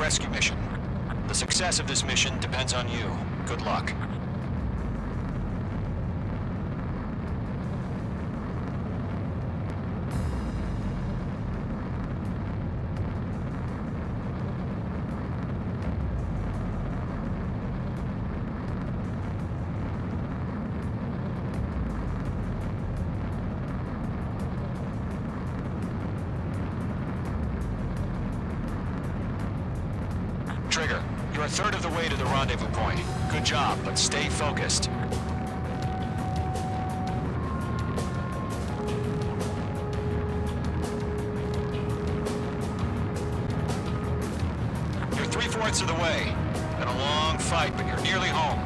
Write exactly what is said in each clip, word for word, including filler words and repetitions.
rescue mission. The success of this mission depends on you. Good luck. Trigger, you're a third of the way to the rendezvous point. Good job, but stay focused. You're three-fourths of the way. Been a long fight, but you're nearly home.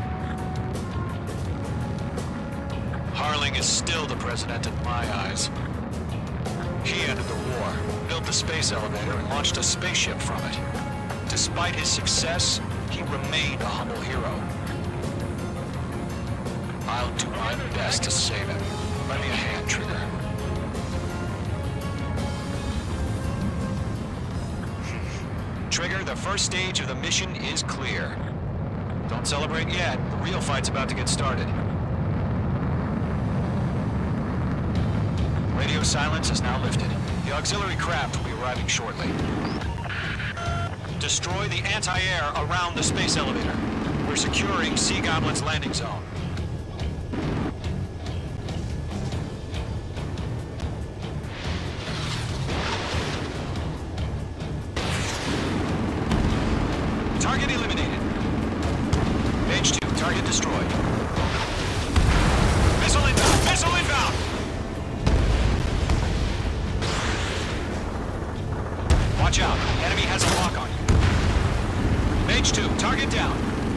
Harling is still the president in my eyes. He ended the war, built the space elevator, and launched a spaceship from it. Despite his success, he remained a humble hero. I'll do my best to save him. Lend me a hand, Trigger. Trigger, the first stage of the mission is clear. Don't celebrate yet. The real fight's about to get started. Radio silence is now lifted. The auxiliary craft will be arriving shortly. Destroy the anti-air around the space elevator. We're securing Sea Goblin's landing zone. Target eliminated. Page two, target destroyed. Missile inbound! Missile inbound! Watch out. Enemy has a lock on you. Page two, target down.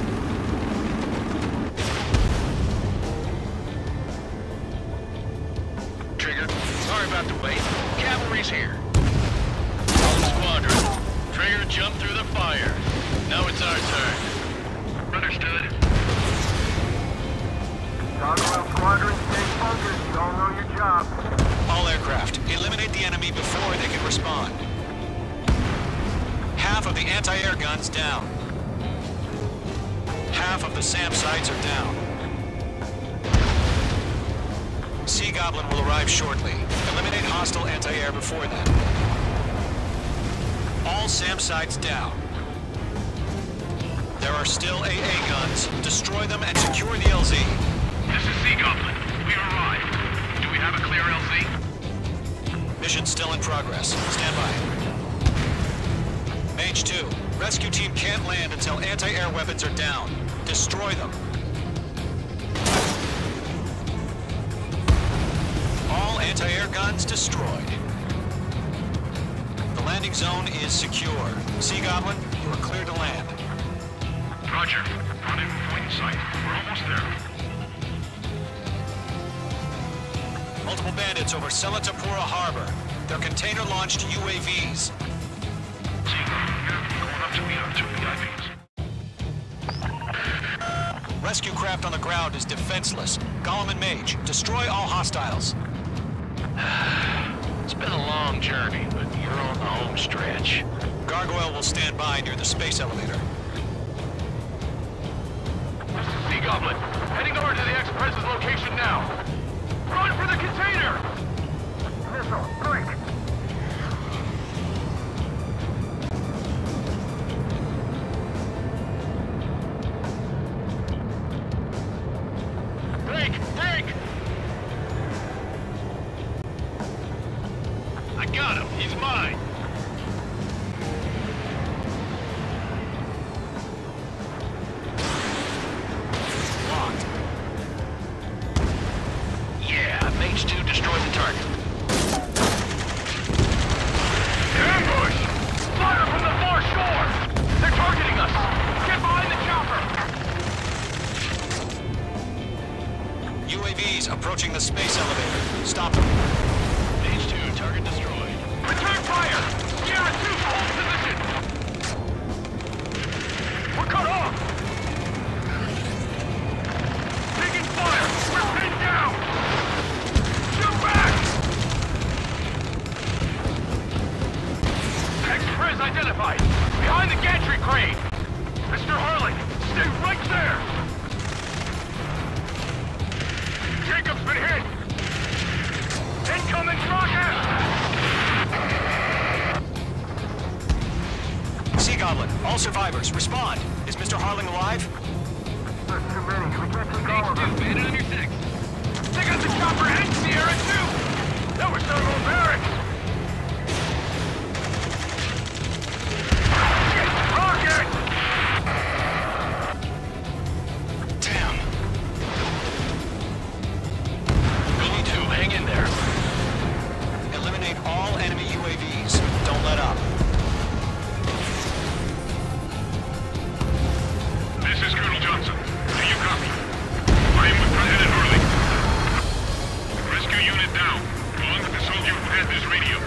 Trigger, sorry about the wait. Cavalry's here. All squadron. Trigger jumped through the fire. Now it's our turn. Understood. Gargoyle Squadron, stay focused. You all know your job. All aircraft, eliminate the enemy before they can respond. Half of the anti-air guns down. Half of the SAM sites are down. Sea Goblin will arrive shortly. Eliminate hostile anti-air before then. All SAM sites down. There are still A A guns. Destroy them and secure the L Z. This is Sea Goblin. We arrived. Do we have a clear L Z? Mission still in progress. Stand by. Mage two, rescue team can't land until anti-air weapons are down. Destroy them. All anti-air guns destroyed. The landing zone is secure. Sea Goblin, you are clear to land. Roger. Rendezvous point in sight. We're almost there. Multiple bandits over Selatapura Harbor. They're container-launched U A Vs. Rescue craft on the ground is defenseless. Gollum and Mage, destroy all hostiles. It's been a long journey, but you're on the home stretch. Gargoyle will stand by near the space elevator. This is Sea Goblin. Heading over to the Express's location now. Run for the container! Missile, quick! Break! Break! I got him. He's mine. Locked. Yeah, Mage two destroyed the target. Ambush! Fire from the far shore! They're targeting us! Get behind the chopper! U A Vs approaching the space elevator. Stop them. Mage two, target destroyed. Return fire! Sierra two, hold position! We're cut off! Taking fire! We're pinned down! Shoot back! Express identified! Behind the gantry Goblin. All survivors, respond. Is Mister Harling alive? There's too many. We can't take all of them. Bandit on your six. They got the chopper and Sierra too! That was Servo Barracks! Target! Damn. Billy two, hang in there. Eliminate all enemy U A Vs. Don't let up. This is Colonel Johnson. Do you copy? I am with President Harling. Rescue unit down, along with the soldier who had this radio.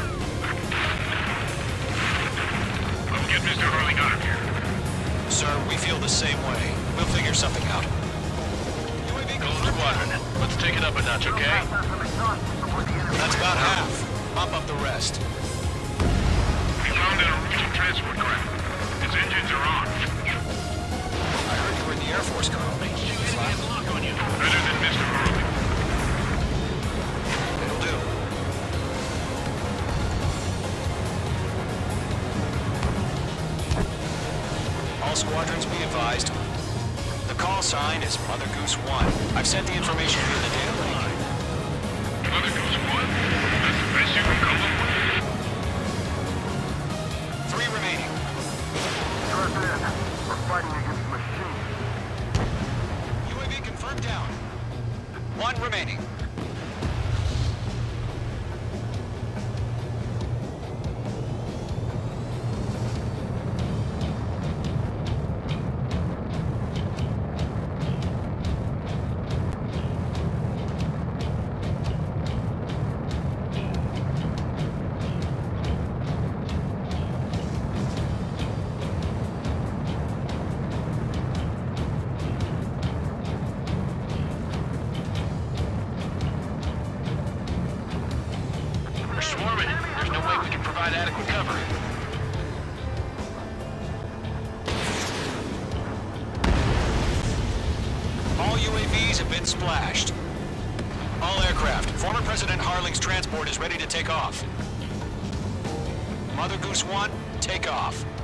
I'll get Mister Harling out of here. Sir, we feel the same way. We'll figure something out. U A V Gold Squadron, let's take it up a notch, okay? That's about half. Bump up the rest. We found an Norwegian transport craft. Its engines are on. I heard you were in the Air Force, Colonel. Lock on you. Better than Mister Harling. It'll do. All squadrons be advised. The call sign is Mother Goose one. I've sent the information via the data link. Mother Goose one? That's the best you can come up with. Three remaining. President, we're fighting against machines. U A V confirmed down. One remaining. We're swarming. There's no way we can provide adequate cover. All U A Vs have been splashed. All aircraft. Former President Harling's transport is ready to take off. Mother Goose one, take off.